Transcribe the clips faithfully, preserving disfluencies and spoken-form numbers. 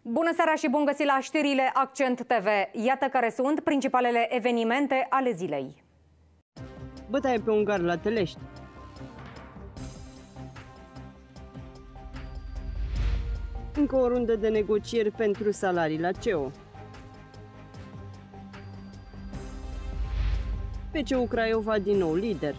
Bună seara și bun găsit la știrile Accent T V. Iată care sunt principalele evenimente ale zilei. Bătaie pe ungar la Telești. Încă o rundă de negocieri pentru salarii la C E O. P C U Craiova din nou lider.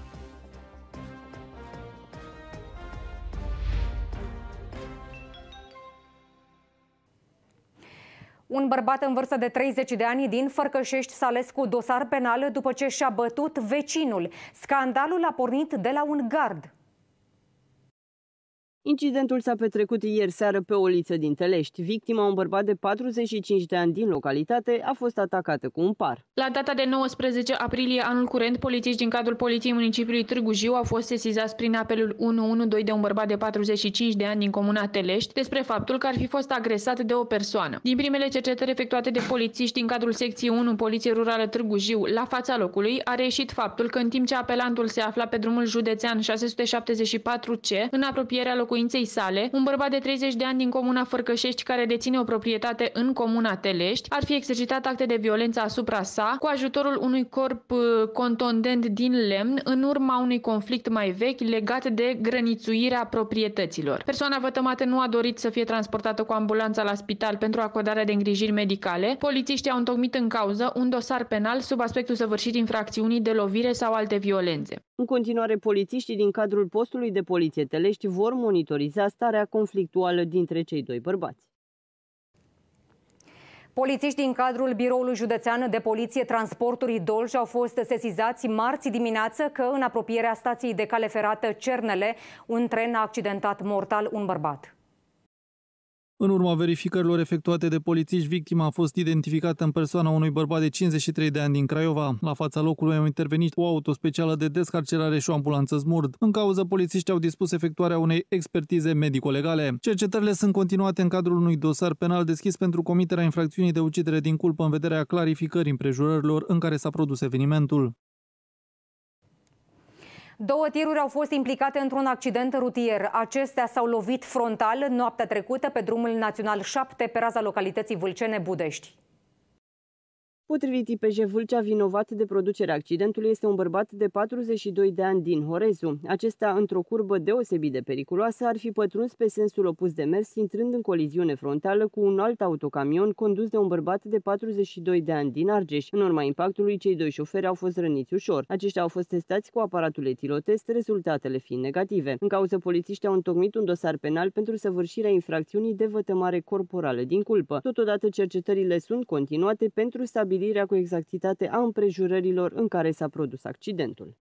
Un bărbat în vârstă de treizeci de ani din Fărcășești s-a ales cu dosar penal după ce și-a bătut vecinul. Scandalul a pornit de la un gard. Incidentul s-a petrecut ieri seară pe o liță din Telești. Victima, un bărbat de patruzeci și cinci de ani din localitate, a fost atacată cu un par. La data de nouăsprezece aprilie anul curent, polițiști din cadrul Poliției Municipiului Târgu Jiu au fost sesizați prin apelul unu unu doi de un bărbat de patruzeci și cinci de ani din comuna Telești despre faptul că ar fi fost agresat de o persoană. Din primele cercetări efectuate de polițiști din cadrul secției unu Poliție Rurală Târgu Jiu la fața locului, a reieșit faptul că în timp ce apelantul se afla pe drumul județean șase sute șaptezeci și patru C, în apropierea locuinței sale, un bărbat de treizeci de ani din comuna Fărcășești, care deține o proprietate în comuna Telești, ar fi exercitat acte de violență asupra sa cu ajutorul unui corp contondent din lemn în urma unui conflict mai vechi legat de grănițuirea proprietăților. Persoana vătămată nu a dorit să fie transportată cu ambulanța la spital pentru acordarea de îngrijiri medicale. Polițiștii au întocmit în cauză un dosar penal sub aspectul săvârșirii infracțiunii de lovire sau alte violențe. În continuare, polițiștii din cadrul postului de poliție Telești vor monitoriza starea conflictuală dintre cei doi bărbați. Polițiști din cadrul Biroului Județean de Poliție Transporturi Dolj au fost sesizați marți dimineață că în apropierea stației de cale ferată Cernele, un tren a accidentat mortal un bărbat. În urma verificărilor efectuate de polițiști, victima a fost identificată în persoana unui bărbat de cincizeci și trei de ani din Craiova. La fața locului au intervenit o auto specială de descarcerare și o ambulanță Smurd. În cauză, polițiștii au dispus efectuarea unei expertize medico-legale. Cercetările sunt continuate în cadrul unui dosar penal deschis pentru comiterea infracțiunii de ucidere din culpă în vederea clarificării împrejurărilor în care s-a produs evenimentul. Două tiruri au fost implicate într-un accident rutier. Acestea s-au lovit frontal noaptea trecută pe drumul național șapte pe raza localității Vâlcene-Budești. Potrivit I P J Vâlcea, vinovat de producerea accidentului este un bărbat de patruzeci și doi de ani din Horezu. Acesta, într-o curbă deosebit de periculoasă, ar fi pătruns pe sensul opus de mers, intrând în coliziune frontală cu un alt autocamion condus de un bărbat de patruzeci și doi de ani din Argeș. În urma impactului, cei doi șoferi au fost răniți ușor. Aceștia au fost testați cu aparatul etilotest, rezultatele fiind negative. În cauză, polițiștii au întocmit un dosar penal pentru săvârșirea infracțiunii de vătămare corporală din culpă. Totodată, cercetările sunt continuate pentru stabilirea cu exactitate a împrejurărilor în care s-a produs accidentul.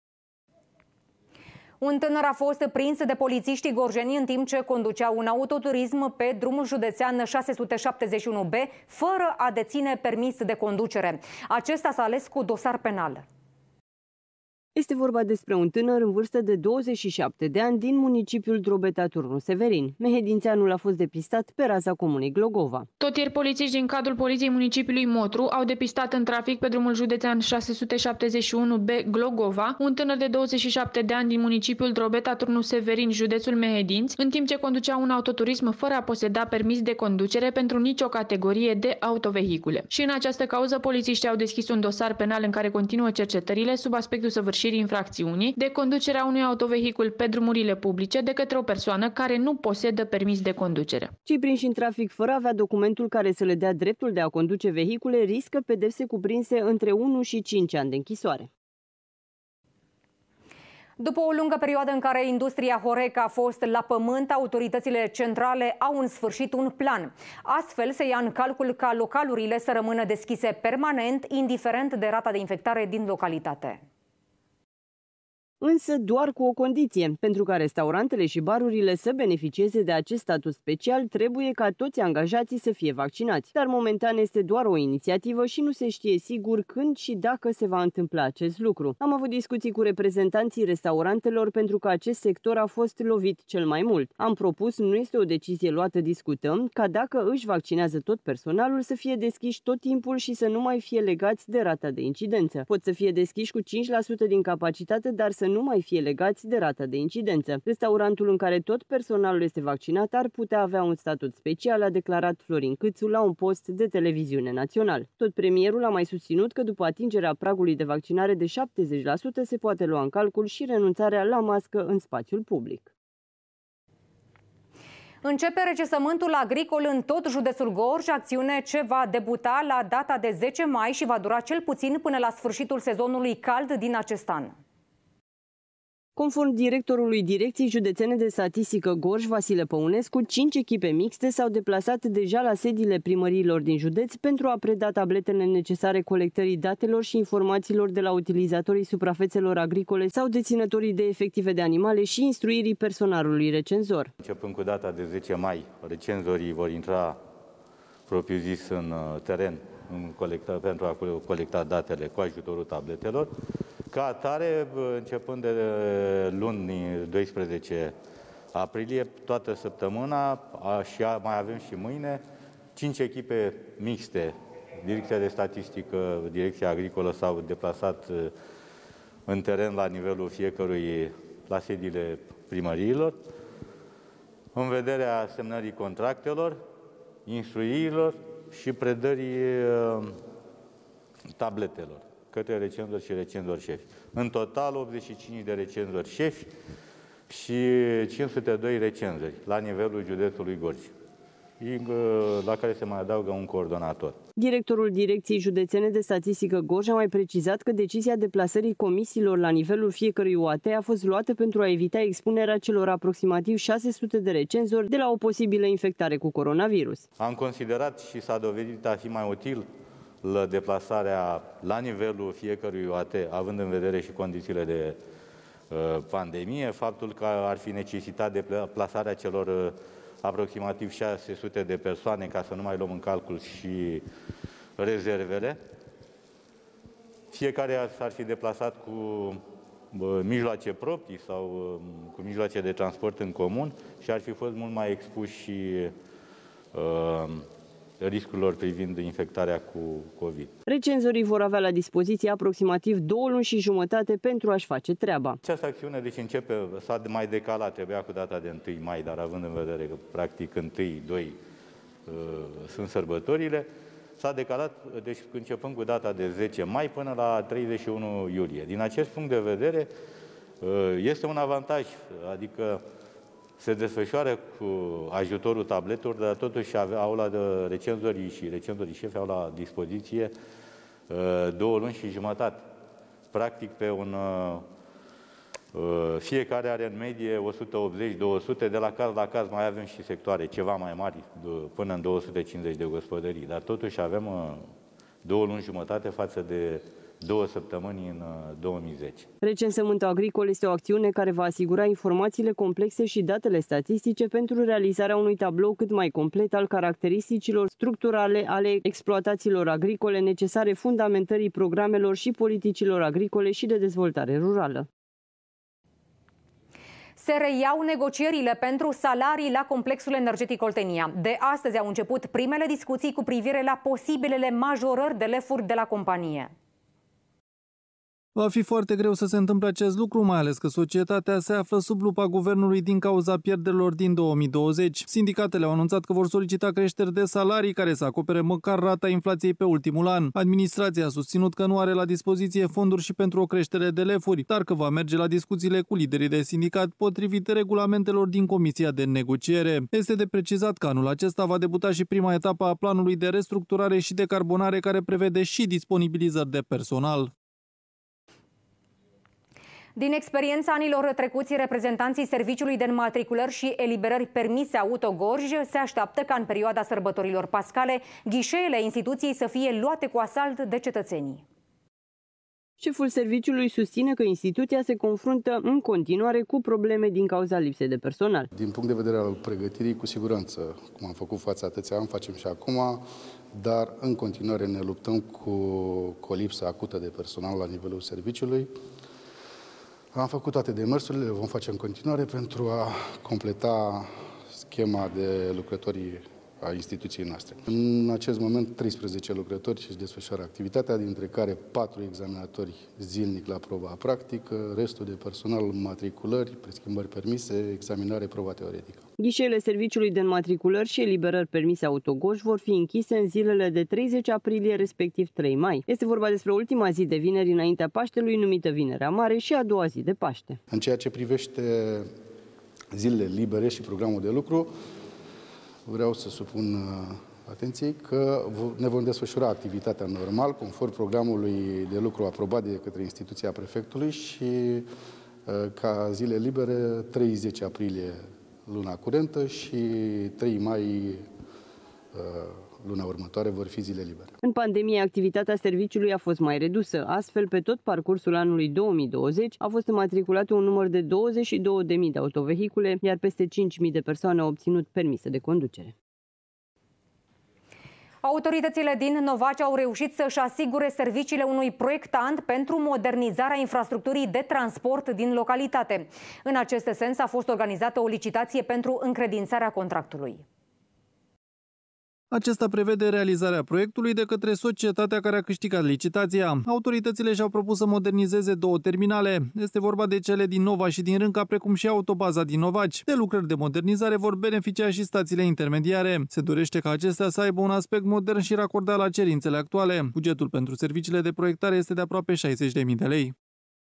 Un tânăr a fost prins de polițiștii gorjeni în timp ce conducea un autoturism pe drumul județean șase sute șaptezeci și unu B, fără a deține permis de conducere. Acesta s-a ales cu dosar penal. Este vorba despre un tânăr în vârstă de douăzeci și șapte de ani din municipiul Drobeta Turnu Severin. Mehedințeanul a fost depistat pe raza comunei Glogova. Tot ieri, polițiști din cadrul Poliției Municipiului Motru au depistat în trafic pe drumul județean șase sute șaptezeci și unu B Glogova un tânăr de douăzeci și șapte de ani din municipiul Drobeta Turnu Severin, județul Mehedinți, în timp ce conducea un autoturism fără a poseda permis de conducere pentru nicio categorie de autovehicule. Și în această cauză, polițiștii au deschis un dosar penal în care continuă cercetările sub aspectul săvârșirii infracțiunii de conducerea unui autovehicul pe drumurile publice de către o persoană care nu posedă permis de conducere. Cei prinși în trafic fără a avea documentul care să le dea dreptul de a conduce vehicule riscă pedepse cuprinse între unu și cinci ani de închisoare. După o lungă perioadă în care industria Horeca a fost la pământ, autoritățile centrale au în sfârșit un plan. Astfel se ia în calcul ca localurile să rămână deschise permanent, indiferent de rata de infectare din localitate. Însă doar cu o condiție. Pentru ca restaurantele și barurile să beneficieze de acest statut special, trebuie ca toți angajații să fie vaccinați. Dar momentan este doar o inițiativă și nu se știe sigur când și dacă se va întâmpla acest lucru. Am avut discuții cu reprezentanții restaurantelor pentru că acest sector a fost lovit cel mai mult. Am propus, nu este o decizie luată, discutăm, ca dacă își vaccinează tot personalul să fie deschiși tot timpul și să nu mai fie legați de rata de incidență. Pot să fie deschiși cu cinci la sută din capacitate, dar să nu mai fie legați de rata de incidență. Restaurantul în care tot personalul este vaccinat ar putea avea un statut special, a declarat Florin Câțu la un post de televiziune național. Tot premierul a mai susținut că după atingerea pragului de vaccinare de șaptezeci la sută se poate lua în calcul și renunțarea la mască în spațiul public. Începe recensământul agricol în tot județul Gorj, acțiune ce va debuta la data de zece mai și va dura cel puțin până la sfârșitul sezonului cald din acest an. Conform directorului Direcției Județene de Statistică Gorj, Vasile Păunescu, cinci echipe mixte s-au deplasat deja la sediile primăriilor din județ pentru a preda tabletele necesare colectării datelor și informațiilor de la utilizatorii suprafețelor agricole sau deținătorii de efective de animale și instruirii personalului recenzor. Începând cu data de zece mai, recenzorii vor intra propriu-zis în teren în colecta, pentru a colecta datele cu ajutorul tabletelor. Ca atare, începând de luni doisprezece aprilie, toată săptămâna și mai avem și mâine, cinci echipe mixte. Direcția de Statistică, Direcția Agricolă s-au deplasat în teren la nivelul fiecărui, la sediile primăriilor, în vederea semnării contractelor, instruirilor și predării tabletelor către recenzori și recenzori șefi. În total, optzeci și cinci de recenzori șefi și cinci sute doi recenzori la nivelul județului Gorj, la care se mai adaugă un coordonator. Directorul Direcției Județene de Statistică Gorj a mai precizat că decizia deplasării comisiilor la nivelul fiecărui U A T a fost luată pentru a evita expunerea celor aproximativ șase sute de recenzori de la o posibilă infectare cu coronavirus. Am considerat și s-a dovedit a fi mai util la deplasarea la nivelul fiecărui U A T, având în vedere și condițiile de uh, pandemie, faptul că ar fi necesitat deplasarea celor uh, aproximativ șase sute de persoane, ca să nu mai luăm în calcul și rezervele. Fiecare s-ar fi deplasat cu uh, mijloace proprii sau uh, cu mijloace de transport în comun și ar fi fost mult mai expuși și uh, riscurilor privind infectarea cu COVID. Recenzorii vor avea la dispoziție aproximativ două luni și jumătate pentru a-și face treaba. Această acțiune deci începe, s-a mai decalat, trebuia cu data de întâi mai, dar având în vedere că practic întâi, doi uh, sunt sărbătorile, s-a decalat deci începând cu data de zece mai până la treizeci și unu iulie. Din acest punct de vedere uh, este un avantaj, adică se desfășoară cu ajutorul tabletelor, dar totuși au la recenzorii și recenzorii șefi au la dispoziție uh, două luni și jumătate. Practic pe un uh, fiecare are în medie o sută optzeci două sute, de la caz la caz mai avem și sectoare ceva mai mari, până în două sute cincizeci de gospodării, dar totuși avem uh, două luni jumătate față de două săptămâni în două mii zece. Recensământul agricol este o acțiune care va asigura informațiile complexe și datele statistice pentru realizarea unui tablou cât mai complet al caracteristicilor structurale ale exploatațiilor agricole necesare fundamentării programelor și politicilor agricole și de dezvoltare rurală. Se reiau negocierile pentru salarii la complexul energetic Oltenia. De astăzi au început primele discuții cu privire la posibilele majorări de lefuri de la companie. Va fi foarte greu să se întâmple acest lucru, mai ales că societatea se află sub lupa guvernului din cauza pierderilor din două mii douăzeci. Sindicatele au anunțat că vor solicita creșteri de salarii care să acopere măcar rata inflației pe ultimul an. Administrația a susținut că nu are la dispoziție fonduri și pentru o creștere de lefuri, dar că va merge la discuțiile cu liderii de sindicat potrivit regulamentelor din Comisia de Negociere. Este de precizat că anul acesta va debuta și prima etapă a planului de restructurare și decarbonare care prevede și disponibilizări de personal. Din experiența anilor trecuți, reprezentanții Serviciului de Înmatriculări și Eliberări Permise Auto Gorj se așteaptă ca în perioada sărbătorilor pascale ghișeele instituției să fie luate cu asalt de cetățenii. Șeful serviciului susține că instituția se confruntă în continuare cu probleme din cauza lipsei de personal. Din punct de vedere al pregătirii, cu siguranță, cum am făcut față atâția ani, facem și acum, dar în continuare ne luptăm cu, cu o lipsă acută de personal la nivelul serviciului. Am făcut toate demersurile, le vom face în continuare pentru a completa schema de lucrătorii a instituției noastre. În acest moment, treisprezece lucrători își desfășoară activitatea, dintre care patru examinatori zilnic la proba practică, restul de personal, matriculări, preschimbări permise, examinare, proba teoretică. Ghișeele serviciului de înmatriculări și eliberări permise autogoș vor fi închise în zilele de treizeci aprilie, respectiv trei mai. Este vorba despre ultima zi de vineri înaintea Paștelui, numită Vinerea Mare, și a doua zi de Paște. În ceea ce privește zilele libere și programul de lucru, vreau să supun atenției că ne vom desfășura activitatea normal, conform programului de lucru aprobat de către instituția prefectului și ca zile libere treizeci aprilie luna curentă și trei mai luna următoare vor fi zile libere. În pandemie, activitatea serviciului a fost mai redusă. Astfel, pe tot parcursul anului două mii douăzeci a fost înmatriculat un număr de douăzeci și două de mii de autovehicule, iar peste cinci mii de persoane au obținut permise de conducere. Autoritățile din Novaci au reușit să-și asigure serviciile unui proiectant pentru modernizarea infrastructurii de transport din localitate. În acest sens a fost organizată o licitație pentru încredințarea contractului. Acesta prevede realizarea proiectului de către societatea care a câștigat licitația. Autoritățile și-au propus să modernizeze două terminale. Este vorba de cele din Nova și din Rânca, precum și autobaza din Novaci. De lucrări de modernizare vor beneficia și stațiile intermediare. Se dorește ca acestea să aibă un aspect modern și racordat la cerințele actuale. Bugetul pentru serviciile de proiectare este de aproape șaizeci de mii de lei.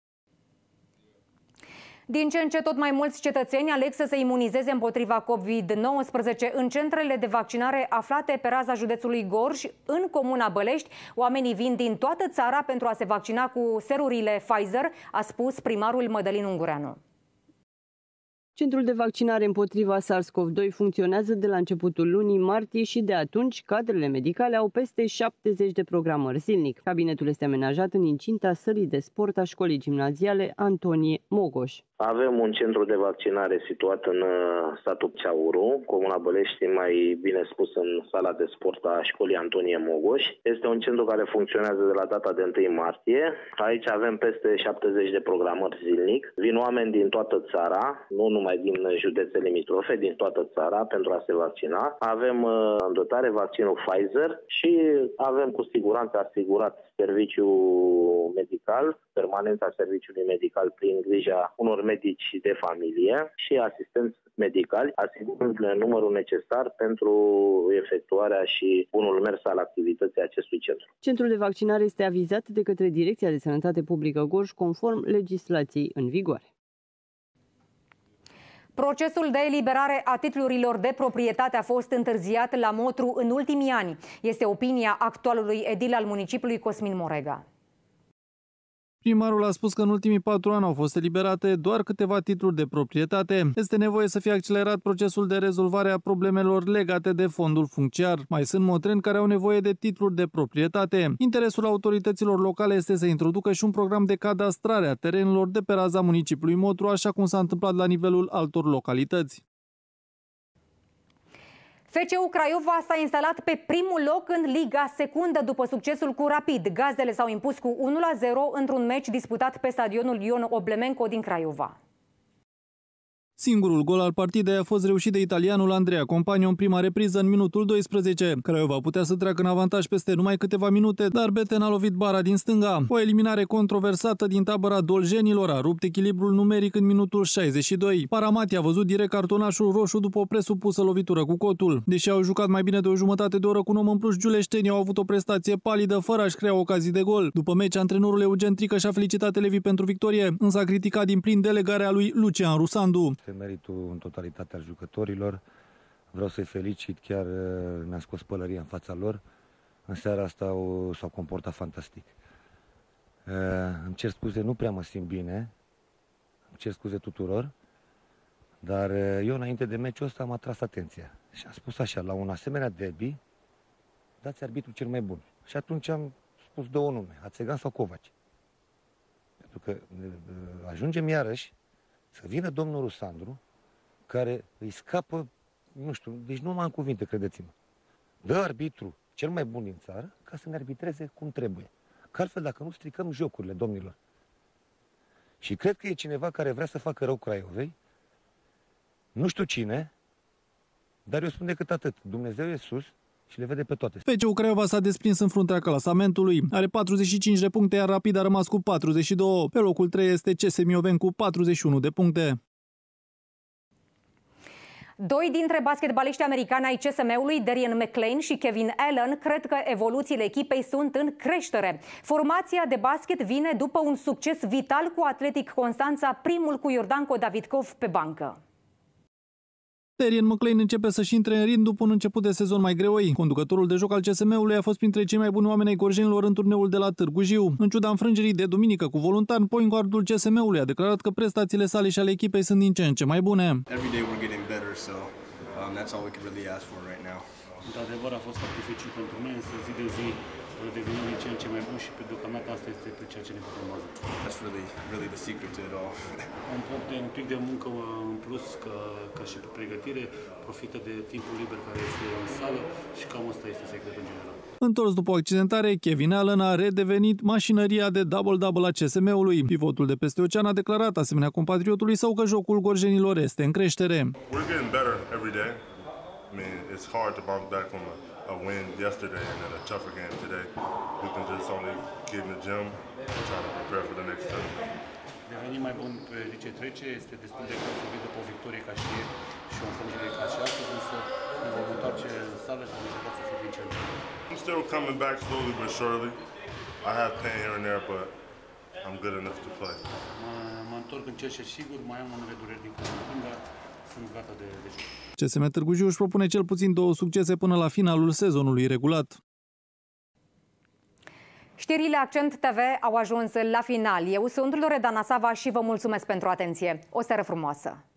Din ce în ce tot mai mulți cetățeni aleg să se imunizeze împotriva COVID nouăsprezece în centrele de vaccinare aflate pe raza județului Gorj, în comuna Bălești. Oamenii vin din toată țara pentru a se vaccina cu serurile Pfizer, a spus primarul Mădălin Ungureanu. Centrul de vaccinare împotriva SARS-CoV doi funcționează de la începutul lunii martie și de atunci cadrele medicale au peste șaptezeci de programări zilnic. Cabinetul este amenajat în incinta sălii de sport a școlii gimnaziale Antonie Mogoș. Avem un centru de vaccinare situat în satul Ceauru, comuna Bălești, mai bine spus în sala de sport a școlii Antonie Mogoș. Este un centru care funcționează de la data de întâi martie. Aici avem peste șaptezeci de programări zilnic. Vin oameni din toată țara, nu numai din județe limitrofe, din toată țara pentru a se vaccina. Avem în dotare vaccinul Pfizer și avem cu siguranță asigurat serviciul medical, permanența serviciului medical prin grija unor medici de familie și asistenți medicali, asigurându-le numărul necesar pentru efectuarea și bunul mers al activității acestui centru. Centrul de vaccinare este avizat de către Direcția de Sănătate Publică Gorj conform legislației în vigoare. Procesul de eliberare a titlurilor de proprietate a fost întârziat la Motru în ultimii ani. Este opinia actualului edil al municipiului Cosmin Morega. Primarul a spus că în ultimii patru ani au fost eliberate doar câteva titluri de proprietate. Este nevoie să fie accelerat procesul de rezolvare a problemelor legate de fondul funciar. Mai sunt motreni care au nevoie de titluri de proprietate. Interesul autorităților locale este să introducă și un program de cadastrare a terenurilor de pe raza municipiului Motru, așa cum s-a întâmplat la nivelul altor localități. F C U Craiova s-a instalat pe primul loc în Liga Secundă după succesul cu Rapid. Gazdele s-au impus cu unu la zero într-un meci disputat pe stadionul Ion Oblemenco din Craiova. Singurul gol al partidei a fost reușit de italianul Andrea Compagno în prima repriză în minutul doisprezece. Craiova putea să treacă în avantaj peste numai câteva minute, dar Beten a lovit bara din stânga. O eliminare controversată din tabăra doljenilor a rupt echilibrul numeric în minutul șaizeci și doi. Paramati a văzut direct cartonașul roșu după o presupusă lovitură cu cotul. Deși au jucat mai bine de o jumătate de oră cu un om în plus, giuleștenii au avut o prestație palidă fără a-și crea ocazii de gol. După meci, antrenorul Eugen Trică și-a felicitat elevii pentru victorie, însă a criticat din plin delegarea lui Lucian Rusandu. Meritul în totalitate al jucătorilor. Vreau să-i felicit, chiar ne-a scos pălăria în fața lor. În seara asta s-au comportat fantastic. Îmi cer scuze, nu prea mă simt bine. Îmi cer scuze tuturor. Dar eu înainte de meciul ăsta am atras atenția. Și am spus așa, la un asemenea derby, dați arbitrul cel mai bun. Și atunci am spus două nume, Hațegan sau Covaci. Pentru că ajungem iarăși să vină domnul Rusandru, care îi scapă, nu știu, deci nu m-am cuvinte, credeți-mă. Dă arbitru cel mai bun din țară ca să ne arbitreze cum trebuie. Că altfel, dacă nu, stricăm jocurile, domnilor. Și cred că e cineva care vrea să facă rău Craiovei, nu știu cine, Dar eu spun decât atât. Dumnezeu e sus și le vede pe toate. F C U Craiova s-a desprins în fruntea clasamentului. Are patruzeci și cinci de puncte, iar Rapid a rămas cu patruzeci și doi. Pe locul trei este C S Mioveni cu patruzeci și unu de puncte. Doi dintre basketbaliștii americani ai C S M-ului, Darian McLean și Kevin Allen, cred că evoluțiile echipei sunt în creștere. Formația de basket vine după un succes vital cu Atletic Constanța, primul cu Iordanco Davidkov pe bancă. Darian McLean începe să-și intre în ritm după un început de sezon mai greoi. Conducătorul de joc al C S M-ului a fost printre cei mai buni oameni ai gorjenilor în turneul de la Târgu Jiu. În ciuda înfrângerii de duminică cu Voluntan, point guardul C S M-ului a declarat că prestațiile sale și ale echipei sunt din ce în ce mai bune. Într-adevăr, a fost foarte dificil pentru noi, însă zi de zi devenim din ce în ce mai bun și pe deocamdată asta este ceea ce ne putem baza. That's really, really the secret to it all. Un pic de, un pic de muncă în plus, ca, ca și pe pregătire, profită de timpul liber care este în sală și cam asta este secretul în general. Întors după o accidentare, Kevin Allen a redevenit mașinăria de double-double a C S M-ului. Pivotul de peste ocean a declarat, asemenea compatriotului său, că jocul gorjenilor este în creștere. We're getting better every day. I mean, it's hard to bounce back from a, a win yesterday and then a tougher game today. We can just only get in the gym and try to prepare for the next time. Devenim mai bun pe zi ce trece, este destul de greu să vii după o victorie ca și ieri și o înfrângere ca și astăzi, însă ne vom întoarce în sală și vom încerca să fim din ce în ce. I'm still coming back slowly but surely. I have pain here and there, but I'm good enough to play. Mă, mă întorc încet și sigur, mai am unele dureri din stânga, sunt gata de, de joc. C S M Târgu Jiu își propune cel puțin două succese până la finalul sezonului regulat. Știrile Accent T V au ajuns la final. Eu sunt Loredana Sava și vă mulțumesc pentru atenție. O seară frumoasă!